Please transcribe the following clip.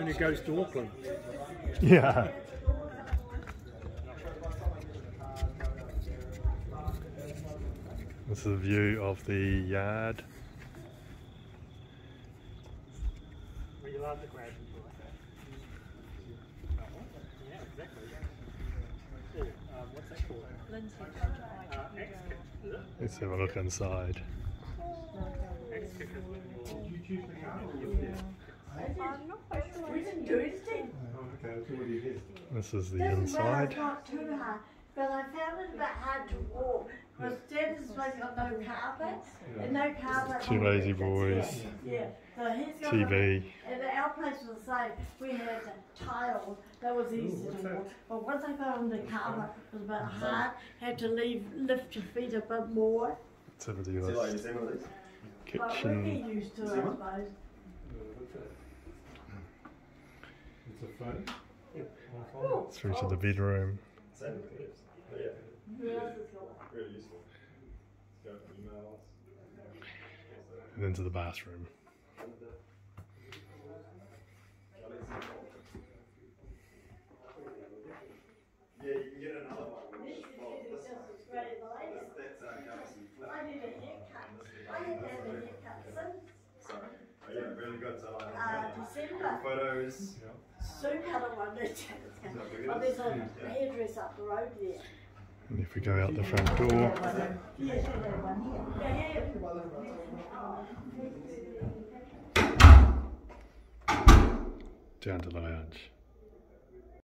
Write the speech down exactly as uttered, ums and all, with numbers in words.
who goes to Auckland. Yeah. This is a view of the yard. Were you allowed to grab people like that? Yeah, exactly. Oh, um, what's that called? Uh, X kick. Let's have a look inside. X kick is when you choose the car. I'm not quite sure. We didn't do anything. Oh, okay. So what do you do? This is the This is where inside. it's not too hard, but I found it a bit hard to walk because Dad has got no carpet and no carpet. Two lazy boys. Yeah, so he's got T a- V. And our place was the same. We had tile that was easy Ooh, what's to that? walk, but once I got on the carpet, it was a bit hard. Had to leave, lift your feet a bit more. Activity See, like, you list. seen one of these? But we Kitchen. get used to it, I See one? suppose. It's a phone. Oh, Through to the bedroom. Same with this. Oh, yeah. who else has got one? Really useful. Go to emails. And into the bathroom. Yeah, you can get another one. This is just as great as I did. That's uh, Galaxy Flip. I did a haircut. I had to have a haircut since Sorry. Oh, yeah, really good. So, uh, uh, December. photos. Sue had a one that oh, there's a hairdresser up the road there. And if we go out the front door, Yeah, that one here. Yeah, down to the lounge.